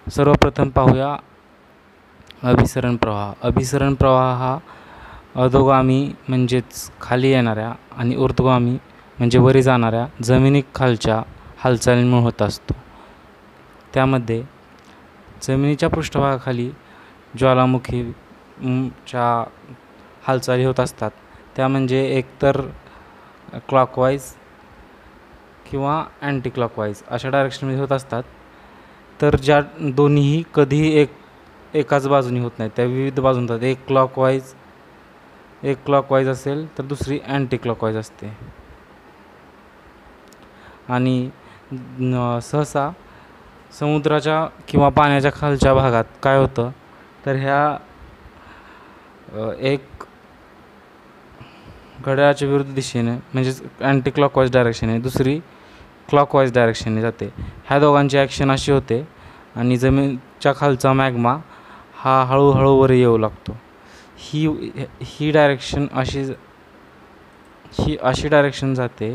सर्वप्रथम पाहूया अभिसरण प्रवाह. अभिसरण प्रवाह हा अधोगामी म्हणजेच खाली येणाऱ्या आणि ऊर्ध्वगामी म्हणजे वरी जाणाऱ्या जमिनीखालच्या हालचालींमुळे होत असतो. त्यामध्ये जमिनीच्या पृष्ठभागाखाली ज्वालामुखी च्या हालचाली होत असतात. त्या म्हणजे एकतर क्लॉकवाईज किंवा अँटी क्लॉकवाईज अशा डायरेक्शनमध्ये होत असतात. तर ज्या दोन्हीही कधीही एकाच बाजूनी होत नाहीत, त्या विविध बाजून होतात. एक क्लॉकवाईज असेल तर दुसरी अँटी क्लॉकवाईज असते. आणि सहसा समुद्राच्या किंवा पाण्याच्या खालच्या भागात काय होतं तर ह्या एक घड्याळाच्या विरुद्ध दिशेने म्हणजेच अँटी क्लॉकवाईज डायरेक्शनने, दुसरी क्लॉकवाईज डायरेक्शनने जाते. ह्या दोघांची ॲक्शन अशी होते आणि जमिनीच्या खालचा मॅग्मा हा हळूहळू वर येऊ लागतो. ही डायरेक्शन अशी डायरेक्शन जाते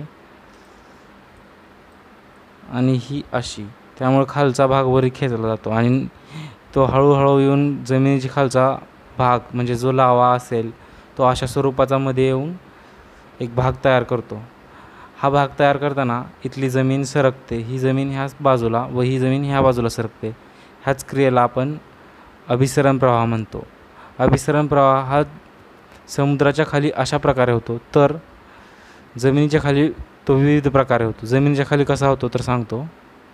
आणि ही अशी. त्यामुळे खालचा भाग वरी खेचला जातो आणि तो हळूहळू येऊन जमिनीच्या खालचा भाग म्हणजे जो लावा असेल तो अशा स्वरूपाचा मध्ये येऊन एक भाग तयार करतो. हा भाग तयार करताना इथली जमीन सरकते, ही जमीन ह्याच बाजूला व ही जमीन ह्या बाजूला सरकते. ह्याच क्रियेला आपण अभिसरण प्रवाह म्हणतो. अभिसरण प्रवाह हा समुद्राच्या खाली अशा प्रकारे होतो, तर जमिनीच्या खाली तो विविध प्रकारे होतो. जमिनीच्या खाली कसा होतो तर सांगतो.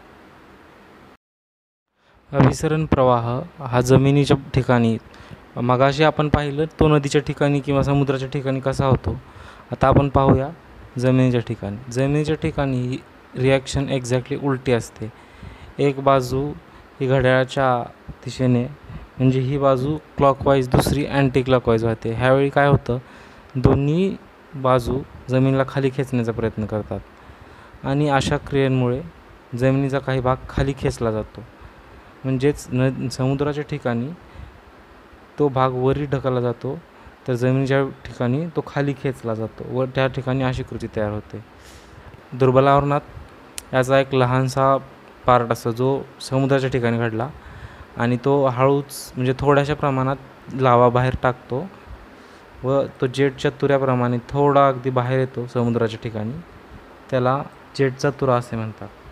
अभिसरण प्रवाह हा जमिनीच्या ठिकाणी, मगाशी आपण पाहिलं तो नदीच्या ठिकाणी किंवा समुद्राच्या ठिकाणी कसा होतो. आता आपण पाहूया जमिनीच्या ठिकाणी. जमिनीच्या ठिकाणी ही रिॲक्शन एक्झॅक्टली उलटी असते. एक बाजू ही घड्याळाच्या दिशेने म्हणजे ही बाजू क्लॉकवाईज, दुसरी अँटी क्लॉकवाईज वाहते. ह्यावेळी काय होतं, दोन्ही बाजू जमिनीला खाली खेचण्याचा प्रयत्न करतात आणि अशा क्रियेमुळे जमिनीचा काही भाग खाली खेचला जातो. म्हणजेच समुद्राच्या ठिकाणी तो भाग वरी ढकलला जातो, तर जमिनीच्या ठिकाणी तो खाली खेचला जातो व त्या ठिकाणी अशी कृती तयार होते. दुर्बलावरणात याचा एक लहानसा पार्ट असतो जो समुद्राच्या ठिकाणी घडला आणि तो हळूच म्हणजे थोड्याशा प्रमाणात लावा बाहेर टाकतो व तो जेटच्या तुऱ्याप्रमाणे थोडा अगदी बाहेर येतो समुद्राच्या ठिकाणी. त्याला जेटचा तुरा असे म्हणतात.